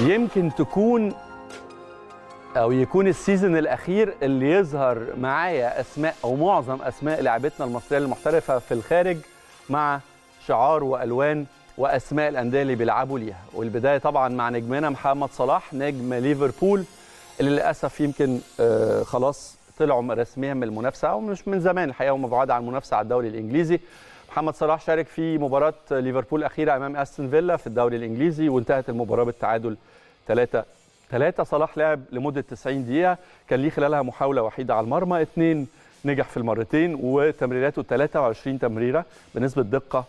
يمكن تكون أو يكون السيزون الأخير اللي يظهر معايا أسماء أو معظم أسماء لاعبتنا المصرية المحترفة في الخارج مع شعار وألوان وأسماء الأندية اللي بيلعبوا ليها. والبداية طبعا مع نجمنا محمد صلاح نجم ليفربول اللي للأسف يمكن خلاص طلعوا رسميا من المنافسة أو مش من زمان الحقيقة ومبعود عن المنافسة على الدوري الإنجليزي. محمد صلاح شارك في مباراة ليفربول الأخيرة أمام أستون فيلا في الدوري الإنجليزي وانتهت المباراة بالتعادل 3-3. صلاح لعب لمدة 90 دقيقة، كان ليه خلالها محاولة وحيدة على المرمى، 2 نجح في المرتين وتمريراته 23 تمريرة بنسبة دقة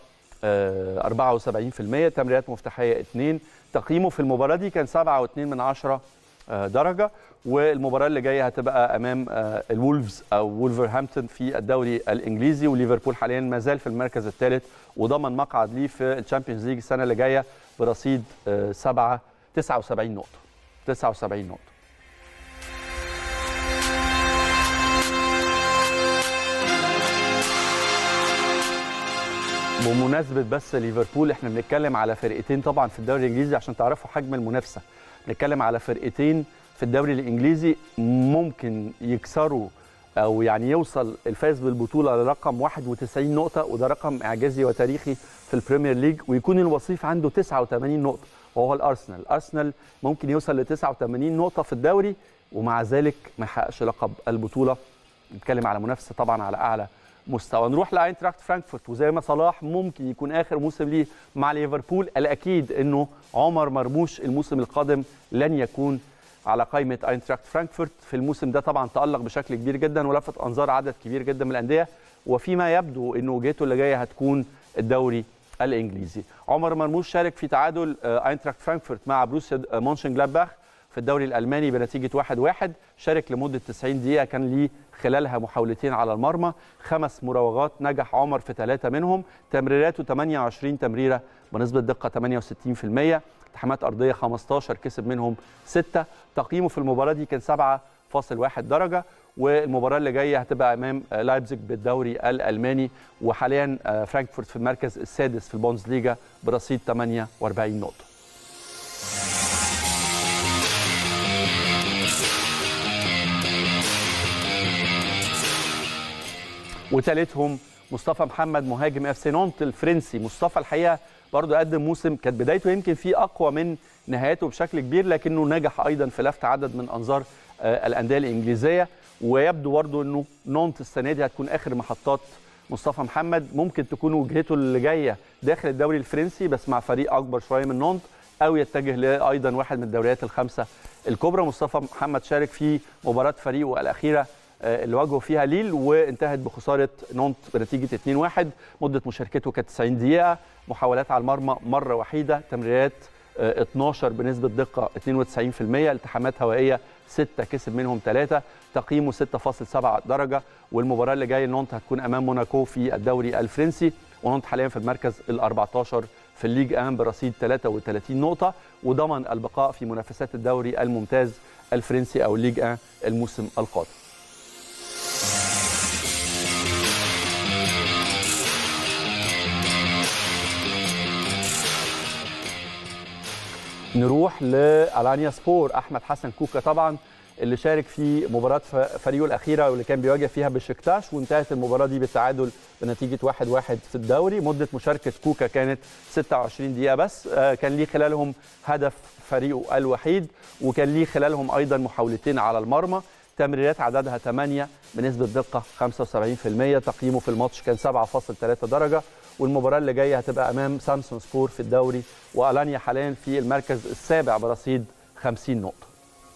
74%، تمريرات مفتاحية 2. تقييمه في المباراة دي كان 7.2 درجة. والمباراة اللي جاية هتبقى أمام الولفز أو وولفرهامبتون في الدوري الإنجليزي، وليفربول حاليا ما زال في المركز الثالث وضمن مقعد ليه في الشامبيونز ليج السنة اللي جاية برصيد 79 نقطة. 79 نقطة. بمناسبة بس ليفربول احنا بنتكلم على فرقتين طبعا في الدوري الإنجليزي عشان تعرفوا حجم المنافسة. بنتكلم على فرقتين في الدوري الإنجليزي ممكن يكسروا أو يعني يوصل الفائز بالبطولة لرقم 91 نقطة، وده رقم إعجازي وتاريخي في البريمير ليج، ويكون الوصيف عنده 89 نقطة وهو الأرسنال. الأرسنال ممكن يوصل ل 89 نقطة في الدوري ومع ذلك ما يحققش لقب البطولة. نتكلم على منافسة طبعا على أعلى مستوى. نروح لاينتراخت فرانكفورت، وزي ما صلاح ممكن يكون آخر موسم ليه مع ليفربول، الأكيد إنه عمر مرموش الموسم القادم لن يكون على قائمة اينتراخت فرانكفورت. في الموسم ده طبعا تألق بشكل كبير جدا ولفت أنظار عدد كبير جدا من الأندية، وفيما يبدو إنه وجهته اللي جاية هتكون الدوري الإنجليزي. عمر مرموش شارك في تعادل اينتراخت فرانكفورت مع بروسيا مونشنجلادباخ في الدوري الألماني بنتيجة 1-1. شارك لمدة 90 دقيقة، كان ليه خلالها محاولتين على المرمى، 5 مراوغات نجح عمر في 3 منهم، تمريراته 28 تمريرة بنسبة دقة 68%، التحامات أرضية 15 كسب منهم 6. تقييمه في المباراة دي كان 7.1 درجة. والمباراة اللي جاية هتبقى أمام لايبزيج بالدوري الألماني، وحاليا فرانكفورت في المركز السادس في البوندسليغا برصيد 48 نقطة. وثالثهم مصطفى محمد مهاجم اف سي نونت الفرنسي. مصطفى الحقيقه برضه قدم موسم كانت بدايته يمكن فيه اقوى من نهايته بشكل كبير، لكنه نجح ايضا في لفت عدد من انظار الانديه الانجليزيه. ويبدو برضه انه نونت السنه دي هتكون اخر محطات مصطفى محمد، ممكن تكون وجهته اللي جايه داخل الدوري الفرنسي بس مع فريق اكبر شويه من نونت، او يتجه لايضا واحد من الدوريات الخمسه الكبرى. مصطفى محمد شارك في مباراه فريقه الاخيره اللي واجهوا فيها ليل وانتهت بخساره نونت بنتيجه 2-1. مده مشاركته كانت 90 دقيقه، محاولات على المرمى مره وحيده، تمريرات 12 بنسبه دقه 92%، التحامات هوائيه 6 كسب منهم 3. تقييمه 6.7 درجه. والمباراه اللي جايه نونت هتكون امام موناكو في الدوري الفرنسي، ونونت حاليا في المركز ال14 في الليج ان برصيد 33 نقطه، وضمن البقاء في منافسات الدوري الممتاز الفرنسي او الليج ان الموسم القادم. نروح لألانيا سبور. أحمد حسن كوكا طبعا اللي شارك في مباراة فريقه الأخيرة واللي كان بيواجه فيها بشكتاش، وانتهت المباراة دي بالتعادل بنتيجة 1-1 في الدوري. مدة مشاركة كوكا كانت 26 دقيقة بس، كان ليه خلالهم هدف فريقه الوحيد، وكان ليه خلالهم أيضا محاولتين على المرمى، تمريرات عددها 8 بنسبة دقة 75%. تقييمه في الماتش كان 7.3 درجة. والمباراة اللي جاية هتبقى أمام سامسون سبور في الدوري، وألانيا حاليا في المركز السابع برصيد 50 نقطة.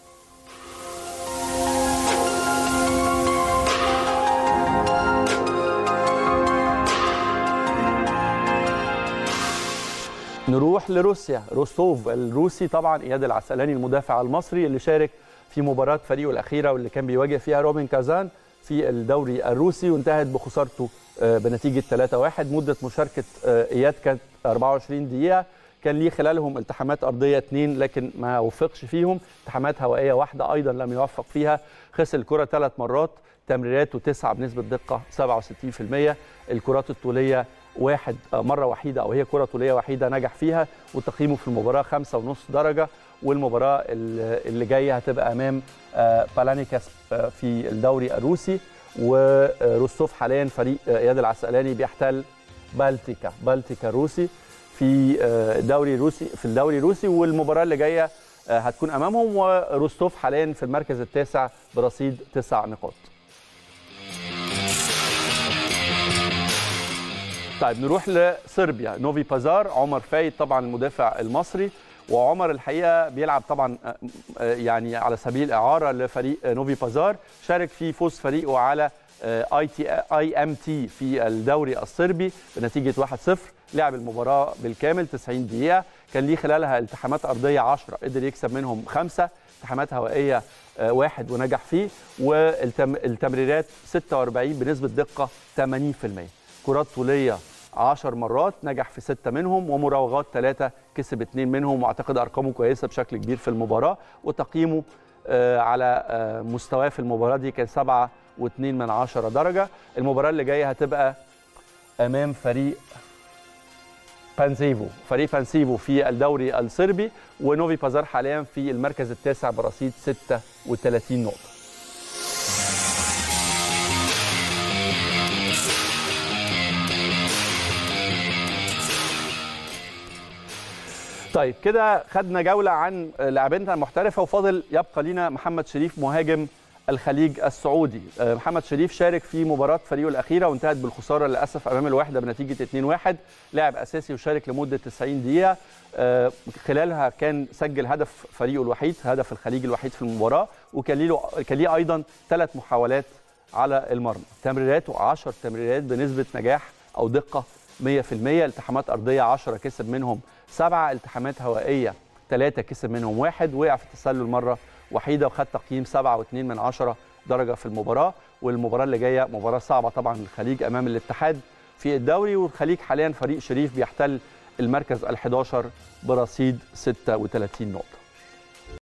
نروح لروسيا. روستوف الروسي طبعا إياد العسقلاني المدافع المصري اللي شارك في مباراة فريقه الأخيرة واللي كان بيواجه فيها روبن كازان في الدوري الروسي، وانتهت بخسارته بنتيجة 3-1. مدة مشاركة إياد كانت 24 دقيقة، كان ليه خلالهم التحامات أرضية 2 لكن ما وفقش فيهم، التحامات هوائية 1 أيضا لم يوفق فيها، خسر الكرة 3 مرات، تمريراته 9 بنسبة دقة 67%. الكرات الطولية مرة وحيدة أو هي كرة طولية وحيدة نجح فيها، وتقييمه في المباراة 5.5 درجة. والمباراه اللي جايه هتبقى امام بالانيكاس في الدوري الروسي. وروستوف حاليا فريق اياد العسقلاني بيحتل بالتيكا الروسي في الدوري الروسي والمباراه اللي جايه هتكون امامهم. وروستوف حاليا في المركز التاسع برصيد 9 نقاط. طيب نروح لصربيا، نوفي بازار. عمر فايد طبعا المدافع المصري، وعمر الحقيقه بيلعب طبعا يعني على سبيل الاعاره لفريق نوفي بازار. شارك في فوز فريقه على IMT في الدوري الصربي بنتيجه 1-0. لعب المباراه بالكامل 90 دقيقه، كان ليه خلالها التحامات ارضيه 10، قدر يكسب منهم 5، التحامات هوائيه 1 ونجح فيه، والتمريرات 46 بنسبه دقه 80%. كرات طوليه 10 مرات نجح في 6 منهم، ومراوغات 3 كسب 2 منهم. واعتقد ارقامه كويسه بشكل كبير في المباراه، وتقييمه على مستواه في المباراه دي كان 7.2 درجه. المباراه اللي جايه هتبقى امام فريق بانسيفو في الدوري الصربي، ونوفي بازار حاليا في المركز التاسع برصيد 36 نقطه. طيب كده خدنا جوله عن لاعبيننا المحترفه، وفاضل يبقى لينا محمد شريف مهاجم الخليج السعودي. محمد شريف شارك في مباراه فريقه الاخيره وانتهت بالخساره للاسف امام الوحده بنتيجه 2-1. لاعب اساسي وشارك لمده 90 دقيقه، خلالها كان سجل هدف فريقه الوحيد، هدف الخليج الوحيد في المباراه، وكان ليه ايضا 3 محاولات على المرمى. تمريراته 10 تمريرات بنسبه نجاح او دقه 100%. التحامات ارضيه 10 كسب منهم 7، التحامات هوائيه 3 كسب منهم 1، وقع في التسلل مره وحيده وخد تقييم 7.2 درجه في المباراه. والمباراه اللي جايه مباراه صعبه طبعا للخليج امام الاتحاد في الدوري، والخليج حاليا فريق شريف بيحتل المركز ال11 برصيد 36 نقطه.